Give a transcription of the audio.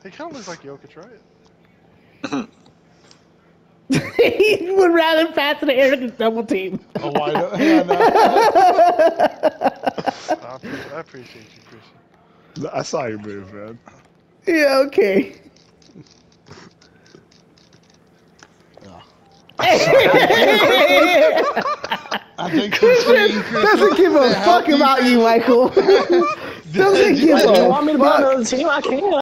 He kind of looks like Jokic, right? He would rather pass to the air than double team. Oh, why? Yeah, no. I appreciate you, Christian. I saw your move, man. Yeah, okay. I think Christian doesn't give a fuck about you, Michael. Doesn't give a fuck. You want me to be on the other team? I can.